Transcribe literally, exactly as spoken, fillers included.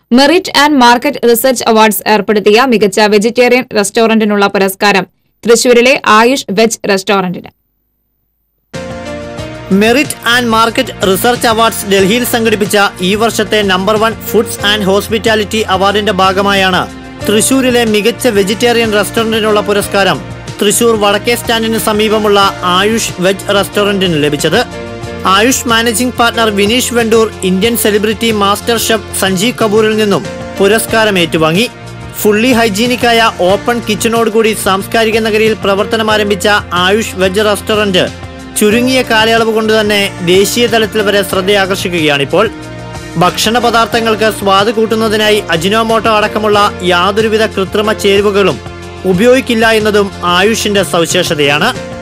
Merit and market research awards ഏർപ്പെടുത്തിയ മികച്ച vegetarian റെസ്റ്റോറന്റിനുള്ള പുരസ്കാരം തൃശൂരിലെ ആയുഷ് വെജ് റെസ്റ്റോറന്റിന്. Merit and market research awards ഡൽഹിയിൽ സംഘടിപ്പിച്ച ഈ വർഷത്തെ number one foods and hospitality അവാർഡിന്റെ ഭാഗമായാണ് തൃശൂരിലെ മികച്ച വെജിറ്റേറിയൻ റെസ്റ്റോറന്റിനുള്ള പുരസ്കാരം തൃശൂർ വടക്കേ സ്റ്റാൻഡിന് സമീപമുള്ള ആയുഷ് വെജ് റെസ്റ്റോറന്റിന് ലഭിച്ചത്. Ayush managing partner Vineesh Vendoor Indian celebrity master chef Sanjeev കപൂറിൽ നിന്നും പുരസ്കാരം ഏറ്റുവാങ്ങി. ഫുള്ളി ഹൈജീനിക്കായ ഓപ്പൺ കിച്ചണോടുകൂടി സാംസ്കാരിക നഗരിയിൽ പ്രവർത്തനമാരംഭിച്ച ആയുഷ് വെജ് റെസ്റ്റോറന്റ് ചുരുങ്ങിയ കാലയളവ് കൊണ്ട് തന്നെ ദേശീയ തലത്തിൽ വരെ ശ്രദ്ധയാകർഷിക്കുകയാണിപ്പോൾ. ഭക്ഷണ പദാർത്ഥങ്ങൾക്ക് സ്വാദ് കൂട്ടുന്നതിനായി അജിനോമോട്ടോ അടക്കമുള്ള യാതൊരുവിധ കൃത്രിമ ചേരുവകളും ഉപയോഗിക്കില്ല എന്നതും ആയുഷിന്റെ സവിശേഷതയാണ്.